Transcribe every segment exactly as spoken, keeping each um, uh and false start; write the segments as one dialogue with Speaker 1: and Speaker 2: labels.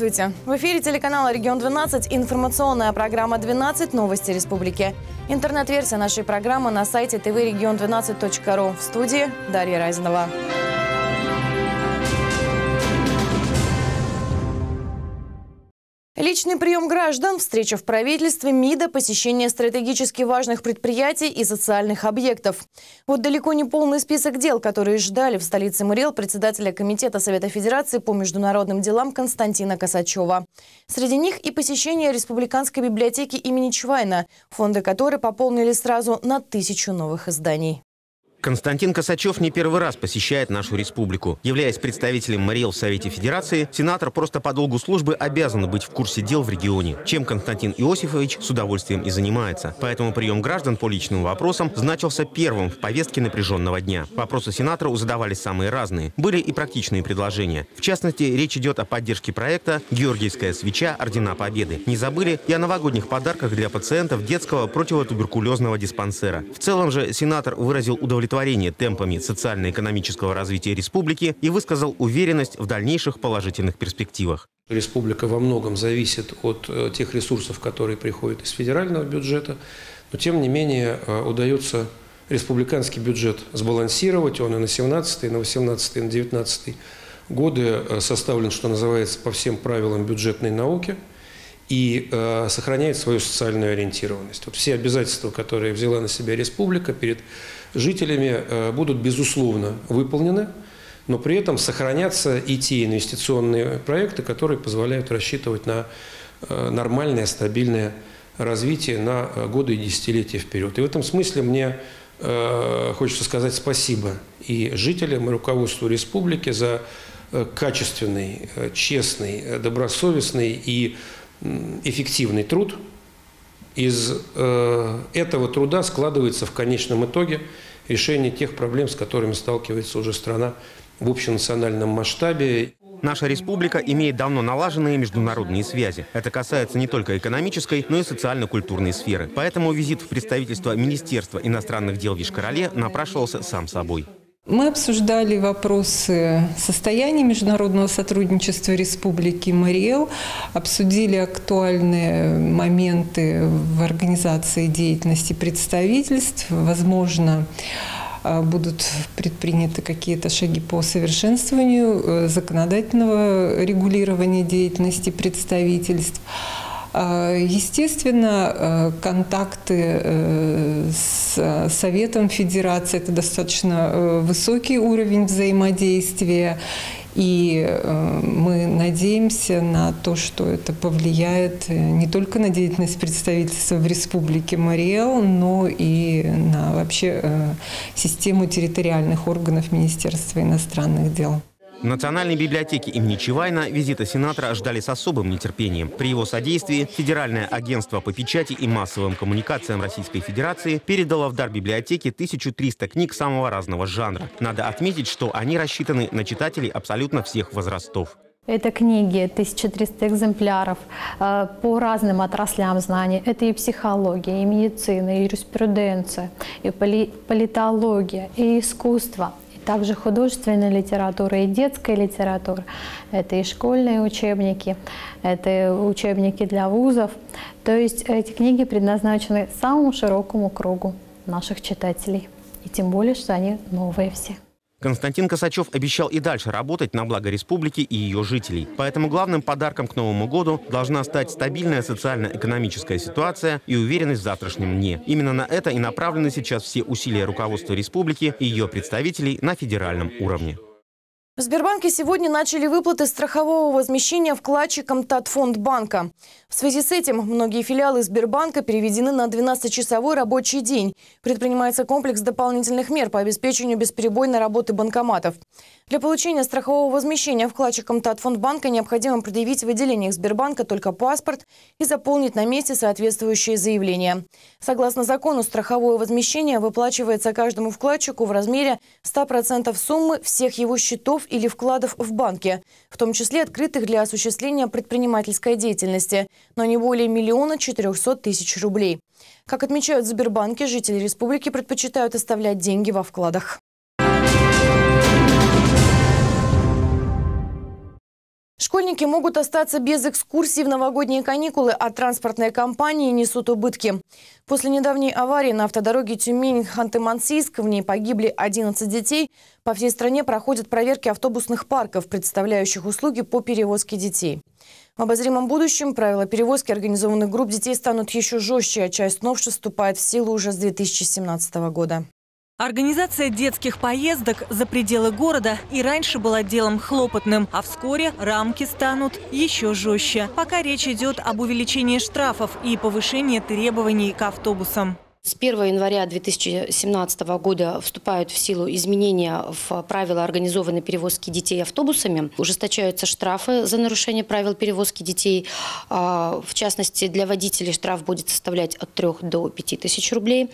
Speaker 1: Здравствуйте! В эфире телеканала «Регион двенадцать» информационная программа «двенадцать. Новости республики». Интернет-версия нашей программы на сайте тэ вэ регион двенадцать точка ру. В студии Дарья Разинова. Личный прием граждан, встреча в правительстве, МИДа, посещение стратегически важных предприятий и социальных объектов. Вот далеко не полный список дел, которые ждали в столице МРЕЛ председателя Комитета Совета Федерации по международным делам Константина Косачева. Среди них и посещение Республиканской библиотеки имени Чвайна, фонды которой пополнили сразу на тысячу новых изданий.
Speaker 2: Константин Косачев не первый раз посещает нашу республику. Являясь представителем МРЕЛ в Совете Федерации, сенатор просто по долгу службы обязан быть в курсе дел в регионе, чем Константин Иосифович с удовольствием и занимается. Поэтому прием граждан по личным вопросам значился первым в повестке напряженного дня. Вопросы сенатору задавались самые разные. Были и практичные предложения. В частности, речь идет о поддержке проекта «Георгиевская свеча. Ордена Победы». Не забыли и о новогодних подарках для пациентов детского противотуберкулезного диспансера. В целом же сенатор выразил удовлетворение темпами социально-экономического развития республики и высказал уверенность в дальнейших положительных перспективах.
Speaker 3: Республика во многом зависит от тех ресурсов, которые приходят из федерального бюджета, но тем не менее удается республиканский бюджет сбалансировать. Он и на семнадцатый, и на восемнадцатый, и на девятнадцатый годы составлен, что называется, по всем правилам бюджетной науки и э, сохраняет свою социальную ориентированность. Вот все обязательства, которые взяла на себя республика перед жителями, э, будут безусловно выполнены, но при этом сохранятся и те инвестиционные проекты, которые позволяют рассчитывать на э, нормальное, стабильное развитие на годы и десятилетия вперед. И в этом смысле мне э, хочется сказать спасибо и жителям, и руководству республики за э, качественный, э, честный, добросовестный и эффективный труд. Из э, этого труда складывается в конечном итоге решение тех проблем, с которыми сталкивается уже страна в общенациональном масштабе.
Speaker 2: Наша республика имеет давно налаженные международные связи. Это касается не только экономической, но и социально-культурной сферы. Поэтому визит в представительство Министерства иностранных дел в Йошкар-Оле напрашивался сам собой.
Speaker 4: Мы обсуждали вопросы состояния международного сотрудничества Республики МРЕЛ, обсудили актуальные моменты в организации деятельности представительств. Возможно, будут предприняты какие-то шаги по совершенствованию законодательного регулирования деятельности представительств. Естественно, контакты с Советом Федерации – это достаточно высокий уровень взаимодействия, и мы надеемся на то, что это повлияет не только на деятельность представительства в Республике МРЕЛ, но и на вообще систему территориальных органов Министерства иностранных дел.
Speaker 2: В Национальной библиотеке имени Чвайна визита сенатора ждали с особым нетерпением. При его содействии Федеральное агентство по печати и массовым коммуникациям Российской Федерации передало в дар библиотеке тысячу триста книг самого разного жанра. Надо отметить, что они рассчитаны на читателей абсолютно всех возрастов.
Speaker 5: Это книги, тысяча триста экземпляров э, по разным отраслям знаний. Это и психология, и медицина, и юриспруденция, и поли политология, и искусство. Также художественная литература и детская литература. Это и школьные учебники, это учебники для вузов. То есть эти книги предназначены самому широкому кругу наших читателей. И тем более, что они новые все.
Speaker 2: Константин Косачев обещал и дальше работать на благо республики и ее жителей. Поэтому главным подарком к Новому году должна стать стабильная социально-экономическая ситуация и уверенность в завтрашнем дне. Именно на это и направлены сейчас все усилия руководства республики и ее представителей на федеральном уровне.
Speaker 1: В Сбербанке сегодня начали выплаты страхового возмещения вкладчикам Татфонд банка. В связи с этим многие филиалы Сбербанка переведены на двенадцатичасовой рабочий день. Предпринимается комплекс дополнительных мер по обеспечению бесперебойной работы банкоматов. Для получения страхового возмещения вкладчикам Татфонд банка необходимо предъявить в отделениях Сбербанка только паспорт и заполнить на месте соответствующее заявление. Согласно закону, страховое возмещение выплачивается каждому вкладчику в размере ста процентов суммы всех его счетов или вкладов в банке, в том числе открытых для осуществления предпринимательской деятельности, но не более миллиона четырехсот тысяч рублей. Как отмечают в Сбербанке, жители республики предпочитают оставлять деньги во вкладах. Школьники могут остаться без экскурсий в новогодние каникулы, а транспортные компании несут убытки. После недавней аварии на автодороге Тюмень-Ханты-Мансийск, в ней погибли одиннадцать детей, по всей стране проходят проверки автобусных парков, представляющих услуги по перевозке детей. В обозримом будущем правила перевозки организованных групп детей станут еще жестче, а часть новшеств вступает в силу уже с две тысячи семнадцатого года.
Speaker 6: Организация детских поездок за пределы города и раньше была делом хлопотным, а вскоре рамки станут еще жестче. Пока речь идет об увеличении штрафов и повышении требований к автобусам.
Speaker 7: С первого января две тысячи семнадцатого года вступают в силу изменения в правила организованной перевозки детей автобусами. Ужесточаются штрафы за нарушение правил перевозки детей. В частности, для водителей штраф будет составлять от трёх до пяти тысяч рублей.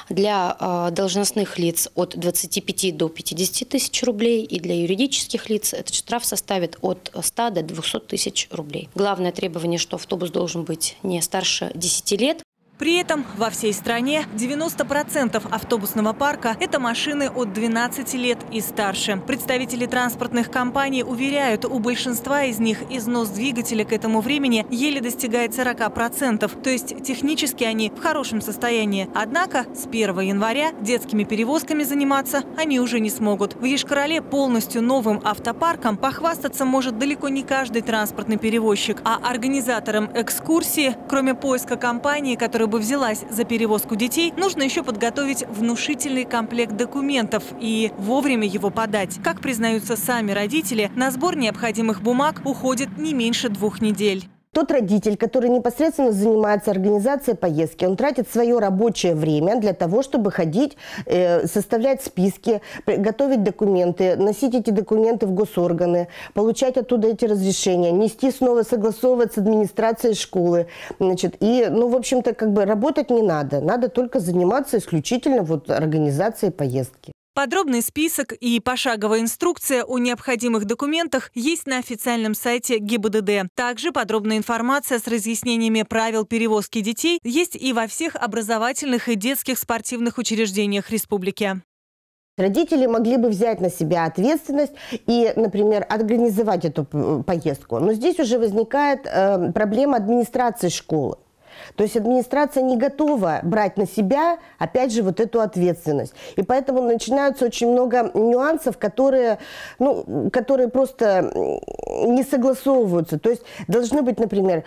Speaker 7: Для должностных лиц от двадцати пяти до пятидесяти тысяч рублей. И для юридических лиц этот штраф составит от ста до двухсот тысяч рублей. Главное требование, что автобус должен быть не старше десяти лет.
Speaker 6: При этом во всей стране девяносто процентов автобусного парка – это машины от двенадцати лет и старше. Представители транспортных компаний уверяют, у большинства из них износ двигателя к этому времени еле достигает сорока процентов. То есть технически они в хорошем состоянии. Однако с первого января детскими перевозками заниматься они уже не смогут. В Йошкар-Оле полностью новым автопарком похвастаться может далеко не каждый транспортный перевозчик. А организаторам экскурсии, кроме поиска компании, которая бы взялась за перевозку детей, нужно еще подготовить внушительный комплект документов и вовремя его подать. Как признаются сами родители, на сбор необходимых бумаг уходит не меньше двух недель.
Speaker 8: Тот родитель, который непосредственно занимается организацией поездки, он тратит свое рабочее время для того, чтобы ходить, э, составлять списки, готовить документы, носить эти документы в госорганы, получать оттуда эти разрешения, нести снова, согласовывать с администрацией школы. Значит, и, ну, в общем-то, как бы работать не надо. Надо только заниматься исключительно вот организацией поездки.
Speaker 6: Подробный список и пошаговая инструкция о необходимых документах есть на официальном сайте ГИБДД. Также подробная информация с разъяснениями правил перевозки детей есть и во всех образовательных и детских спортивных учреждениях республики.
Speaker 8: Родители могли бы взять на себя ответственность и, например, организовать эту поездку. Но здесь уже возникает э, проблема администрации школы. То есть администрация не готова брать на себя, опять же, вот эту ответственность. И поэтому начинаются очень много нюансов, которые, ну, которые просто не согласовываются. То есть должны быть, например,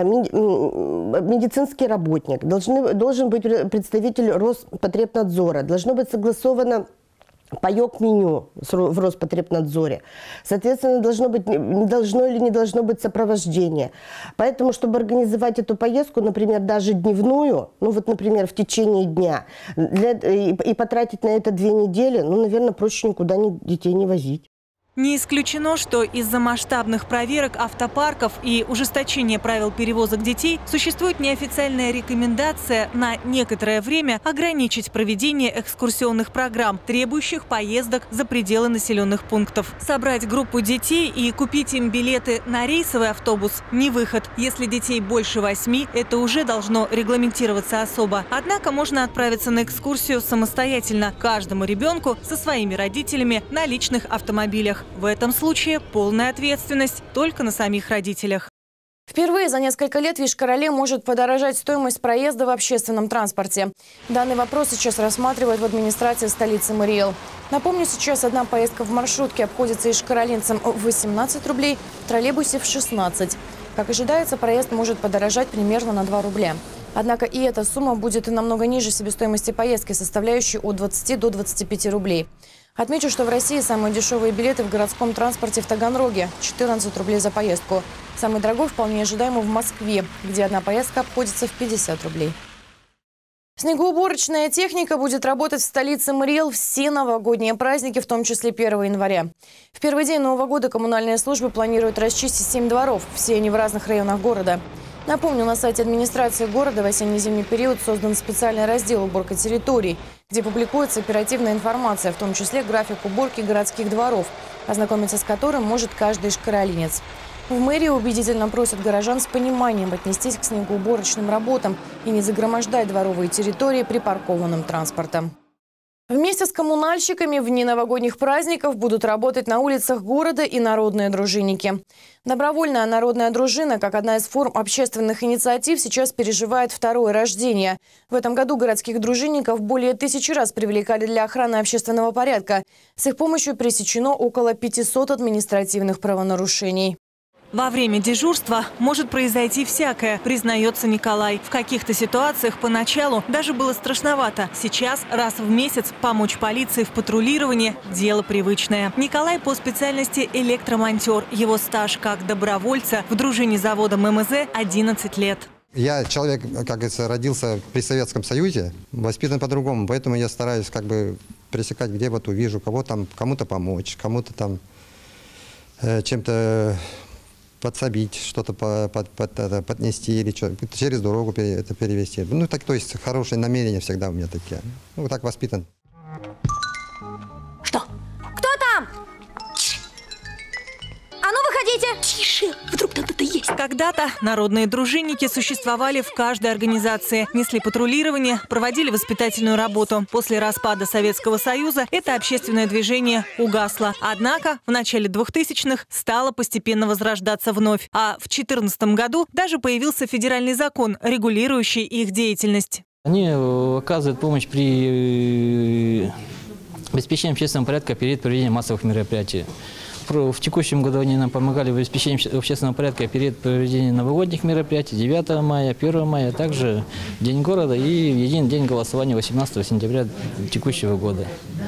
Speaker 8: медицинский работник, должны, должен быть представитель Роспотребнадзора, должно быть согласовано паёк-меню в Роспотребнадзоре. Соответственно, должно быть, должно или не должно быть сопровождение. Поэтому, чтобы организовать эту поездку, например, даже дневную, ну вот, например, в течение дня, для, и, и потратить на это две недели, ну, наверное, проще никуда не, детей не возить.
Speaker 6: Не исключено, что из-за масштабных проверок автопарков и ужесточения правил перевозок детей существует неофициальная рекомендация на некоторое время ограничить проведение экскурсионных программ, требующих поездок за пределы населенных пунктов. Собрать группу детей и купить им билеты на рейсовый автобус – не выход. Если детей больше восьми, это уже должно регламентироваться особо. Однако можно отправиться на экскурсию самостоятельно, каждому ребенку со своими родителями на личных автомобилях. В этом случае полная ответственность только на самих родителях.
Speaker 1: Впервые за несколько лет в Йошкар-Оле может подорожать стоимость проезда в общественном транспорте. Данный вопрос сейчас рассматривают в администрации столицы Мариэл. Напомню, сейчас одна поездка в маршрутке обходится йошкар-оленцам в восемнадцать рублей, в троллейбусе в шестнадцать. Как ожидается, проезд может подорожать примерно на два рубля. Однако и эта сумма будет и намного ниже себестоимости поездки, составляющей от двадцати до двадцати пяти рублей. Отмечу, что в России самые дешевые билеты в городском транспорте в Таганроге – четырнадцать рублей за поездку. Самый дорогой вполне ожидаемо в Москве, где одна поездка обходится в пятьдесят рублей. Снегоуборочная техника будет работать в столице Мариэл все новогодние праздники, в том числе первого января. В первый день Нового года коммунальные службы планируют расчистить семь дворов, все они в разных районах города. Напомню, на сайте администрации города в осенне-зимний период создан специальный раздел «Уборка территорий», где публикуется оперативная информация, в том числе график уборки городских дворов, ознакомиться с которым может каждый йошкар-оленец. В мэрии убедительно просят горожан с пониманием отнестись к снегоуборочным работам и не загромождать дворовые территории припаркованным транспортом. Вместе с коммунальщиками в дни новогодних праздников будут работать на улицах города и народные дружинники. Добровольная народная дружина, как одна из форм общественных инициатив, сейчас переживает второе рождение. В этом году городских дружинников более тысячи раз привлекали для охраны общественного порядка. С их помощью пресечено около пятисот административных правонарушений.
Speaker 6: Во время дежурства может произойти всякое, признается Николай. В каких-то ситуациях поначалу даже было страшновато. Сейчас раз в месяц помочь полиции в патрулировании – дело привычное. Николай по специальности электромонтер. Его стаж как добровольца в дружине завода ММЗ – одиннадцать лет.
Speaker 9: Я человек, как говорится, родился при Советском Союзе, воспитан по-другому, поэтому я стараюсь как бы пресекать, где вот увижу, кого там, кому-то помочь, кому-то там э, чем-то подсобить, что-то под, под, под, поднести или что, через дорогу это перевести. Ну, так, то есть хорошие намерения всегда у меня такие. Ну, вот так воспитан.
Speaker 10: Что? Кто там? А ну, выходите! Тише, вдруг там кто-то есть.
Speaker 6: Когда-то народные дружинники существовали в каждой организации. Несли патрулирование, проводили воспитательную работу. После распада Советского Союза это общественное движение угасло. Однако в начале двухтысячных стало постепенно возрождаться вновь. А в две тысячи четырнадцатом году даже появился федеральный закон, регулирующий их деятельность.
Speaker 11: Они оказывают помощь при обеспечении общественного порядка перед проведением массовых мероприятий. В текущем году они нам помогали в обеспечении общественного порядка перед проведением новогодних мероприятий девятого мая, первого мая, а также День города и единый день голосования восемнадцатого сентября текущего года.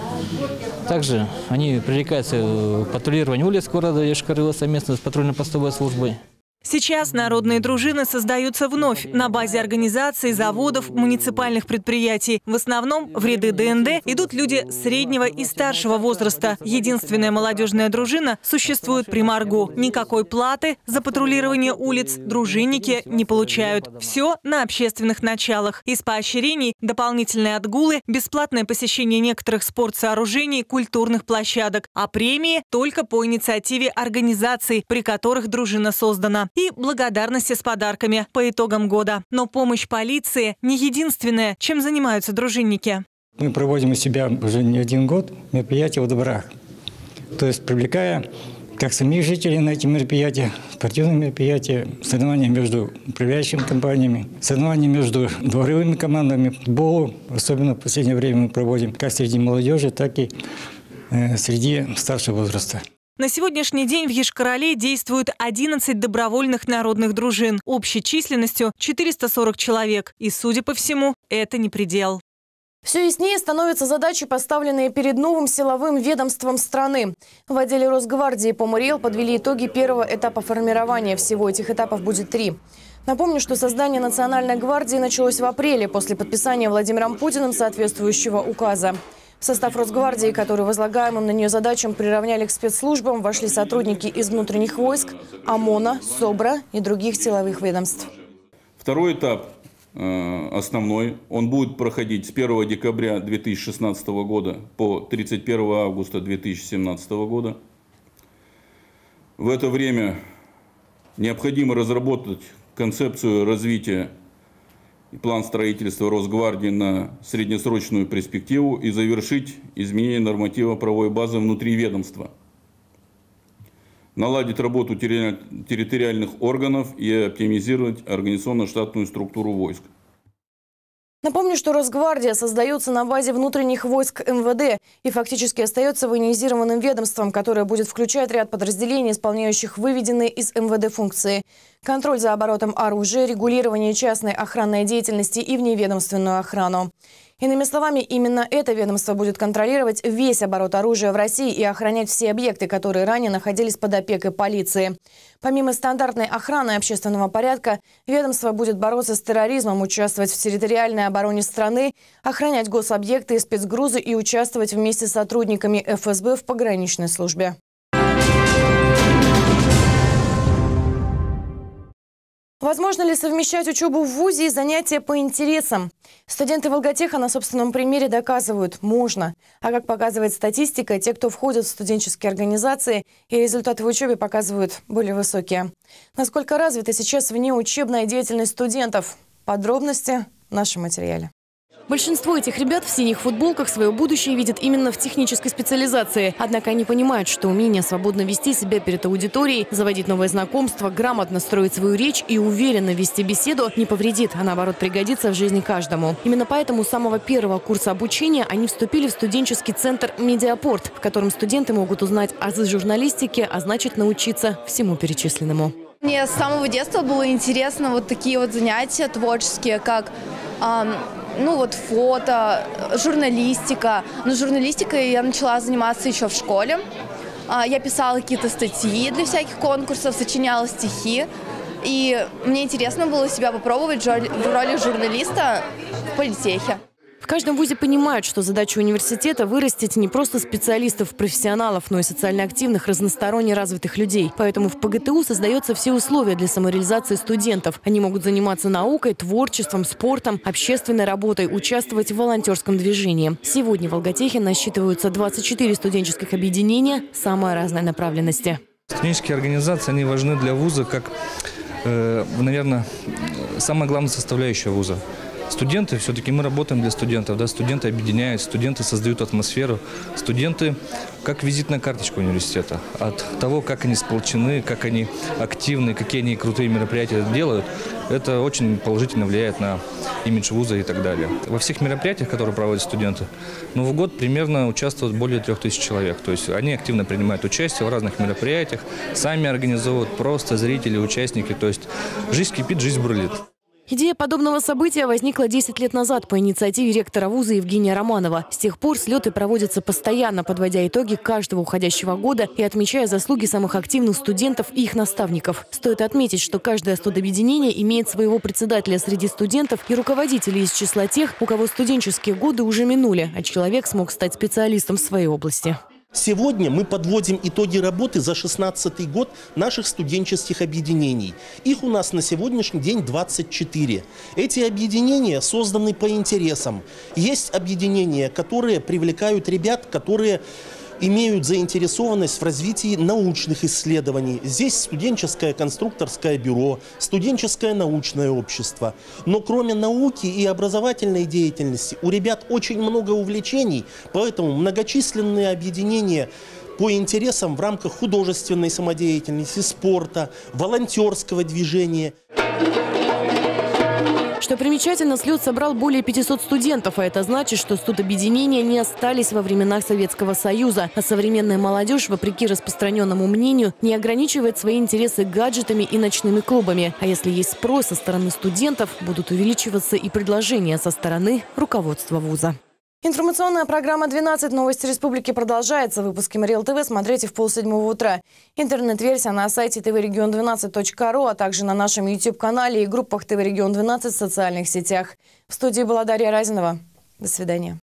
Speaker 11: Также они привлекаются к патрулированию улиц города Йошкар-Олы совместно с патрульно-постовой службой.
Speaker 6: Сейчас народные дружины создаются вновь на базе организаций, заводов, муниципальных предприятий. В основном в ряды ДНД идут люди среднего и старшего возраста. Единственная молодежная дружина существует при Маргу. Никакой платы за патрулирование улиц дружинники не получают. Все на общественных началах. Из поощрений дополнительные отгулы, бесплатное посещение некоторых спортсооружений, культурных площадок. А премии только по инициативе организаций, при которых дружина создана. И благодарности с подарками по итогам года. Но помощь полиции не единственное, чем занимаются дружинники.
Speaker 12: Мы проводим у себя уже не один год мероприятия во дворах. То есть привлекая как самих жителей на эти мероприятия, спортивные мероприятия, соревнования между управляющими компаниями, соревнования между дворовыми командами, футбол. Особенно в последнее время мы проводим как среди молодежи, так и э, среди старшего возраста.
Speaker 6: На сегодняшний день в Йошкар-Оле действуют одиннадцать добровольных народных дружин общей численностью четыреста сорок человек. И, судя по всему, это не предел.
Speaker 1: Все яснее становятся задачи, поставленные перед новым силовым ведомством страны. В отделе Росгвардии по МРЕЛ подвели итоги первого этапа формирования. Всего этих этапов будет три. Напомню, что создание Национальной гвардии началось в апреле после подписания Владимиром Путиным соответствующего указа. В состав Росгвардии, который возлагаемым на нее задачам приравняли к спецслужбам, вошли сотрудники из внутренних войск, ОМОНа, СОБРа и других силовых ведомств.
Speaker 13: Второй этап, основной, он будет проходить с первого декабря две тысячи шестнадцатого года по тридцать первого августа две тысячи семнадцатого года. В это время необходимо разработать концепцию развития и план строительства Росгвардии на среднесрочную перспективу и завершить изменение нормативно-правовой базы внутри ведомства. Наладить работу территориальных органов и оптимизировать организационно-штатную структуру войск.
Speaker 1: Напомню, что Росгвардия создается на базе внутренних войск эм вэ дэ и фактически остается военизированным ведомством, которое будет включать ряд подразделений, исполняющих выведенные из эм вэ дэ функции. Контроль за оборотом оружия, регулирование частной охранной деятельности и вневедомственную охрану. Иными словами, именно это ведомство будет контролировать весь оборот оружия в России и охранять все объекты, которые ранее находились под опекой полиции. Помимо стандартной охраны общественного порядка, ведомство будет бороться с терроризмом, участвовать в территориальной обороне страны, охранять гособъекты и спецгрузы и участвовать вместе с сотрудниками эф эс бэ в пограничной службе. Возможно ли совмещать учебу в вузе и занятия по интересам? Студенты Волготеха на собственном примере доказывают – можно. А как показывает статистика, те, кто входит в студенческие организации, и результаты в учебе показывают более высокие. Насколько развита сейчас внеучебная деятельность студентов? Подробности в нашем материале. Большинство этих ребят в синих футболках свое будущее видят именно в технической специализации. Однако они понимают, что умение свободно вести себя перед аудиторией, заводить новые знакомства, грамотно строить свою речь и уверенно вести беседу не повредит, а наоборот пригодится в жизни каждому. Именно поэтому с самого первого курса обучения они вступили в студенческий центр «Медиапорт», в котором студенты могут узнать азы журналистики, а значит научиться всему перечисленному.
Speaker 14: Мне с самого детства было интересно вот такие вот занятия творческие, как эм, ну вот фото, журналистика. Но журналистикой я начала заниматься еще в школе. Э, я писала какие-то статьи для всяких конкурсов, сочиняла стихи. И мне интересно было себя попробовать в роли журналиста в политехе.
Speaker 1: В каждом вузе понимают, что задача университета – вырастить не просто специалистов-профессионалов, но и социально активных, разносторонне развитых людей. Поэтому в ПГТУ создаются все условия для самореализации студентов. Они могут заниматься наукой, творчеством, спортом, общественной работой, участвовать в волонтерском движении. Сегодня в Волготехе насчитываются двадцать четыре студенческих объединения самой разной направленности.
Speaker 15: Студенческие организации, они важны для вуза как, э, наверное, самая главная составляющая вуза. Студенты, все-таки мы работаем для студентов, да, студенты объединяют, студенты создают атмосферу. Студенты как визитная карточка университета. От того, как они сплочены, как они активны, какие они крутые мероприятия делают, это очень положительно влияет на имидж вуза и так далее. Во всех мероприятиях, которые проводят студенты, ну, в год примерно участвует более трех тысяч человек. То есть они активно принимают участие в разных мероприятиях, сами организовывают, просто зрители, участники. То есть жизнь кипит, жизнь бурлит.
Speaker 1: Идея подобного события возникла десять лет назад по инициативе ректора вуза Евгения Романова. С тех пор слеты проводятся постоянно, подводя итоги каждого уходящего года и отмечая заслуги самых активных студентов и их наставников. Стоит отметить, что каждое студобъединение имеет своего председателя среди студентов и руководителей из числа тех, у кого студенческие годы уже минули, а человек смог стать специалистом в своей области.
Speaker 16: Сегодня мы подводим итоги работы за шестнадцатый год наших студенческих объединений. Их у нас на сегодняшний день двадцать четыре. Эти объединения созданы по интересам. Есть объединения, которые привлекают ребят, которые имеют заинтересованность в развитии научных исследований. Здесь студенческое конструкторское бюро, студенческое научное общество. Но кроме науки и образовательной деятельности у ребят очень много увлечений, поэтому многочисленные объединения по интересам в рамках художественной самодеятельности, спорта, волонтерского движения.
Speaker 1: Что примечательно, слет собрал более пятисот студентов, а это значит, что студобъединения не остались во временах Советского Союза. А современная молодежь, вопреки распространенному мнению, не ограничивает свои интересы гаджетами и ночными клубами. А если есть спрос со стороны студентов, будут увеличиваться и предложения со стороны руководства вуза. Информационная программа «двенадцать. Новости Республики» продолжается. Выпуски Мариэл ТВ смотрите в полседьмого утра. Интернет-версия на сайте тв регион двенадцать точка ру, а также на нашем YouTube-канале и группах ТВ регион двенадцать в социальных сетях. В студии была Дарья Разинова. До свидания.